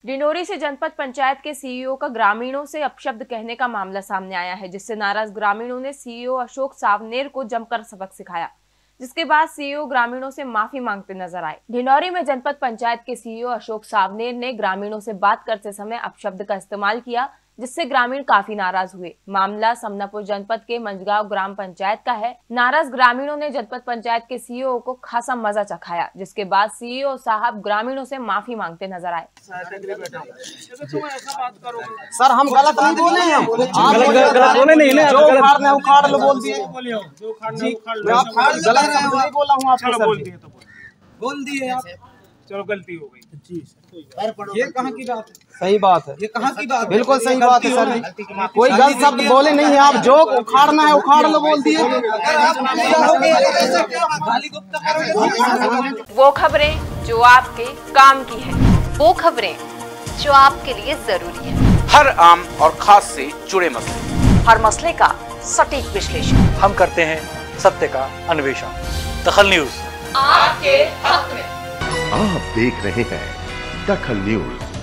डिंडोरी से जनपद पंचायत के सीईओ का ग्रामीणों से अपशब्द कहने का मामला सामने आया है, जिससे नाराज ग्रामीणों ने सीईओ अशोक सावनेर को जमकर सबक सिखाया, जिसके बाद सीईओ ग्रामीणों से माफी मांगते नजर आए। डिंडोरी में जनपद पंचायत के सीईओ अशोक सावनेर ने ग्रामीणों से बात करते समय अपशब्द का इस्तेमाल किया, जिससे ग्रामीण काफी नाराज हुए। मामला समनापुर जनपद के मंझगांव ग्राम पंचायत का है। नाराज ग्रामीणों ने जनपद पंचायत के सीईओ को खासा मजा चखाया, जिसके बाद सीईओ साहब ग्रामीणों से माफी मांगते नजर आए। सर हम गलत नहीं बोले हैं, आप गलत बोले नहीं ना, जो उखाड़ना है उखाड़ लो बोल दिए। आप गलत शब्द नहीं बोला हूँ, आपने बोल दिए आप। चलो गलती हो गई जी सर। ये कहाँ की बात है? सही बात है, ये कहाँ की बात? बिल्कुल सही बात है सर जी, कोई गलत शब्द बोले नहीं है आप। जो उखाड़ना है उखाड़ लो बोल दिए। वो खबरें जो आपके काम की है, वो खबरें जो आपके लिए जरूरी है। हर आम और खास से जुड़े मसले, हर मसले का सटीक विश्लेषण हम करते हैं सत्य का अन्वेषण। दखल न्यूज आपके हक में। आप देख रहे हैं दखल न्यूज।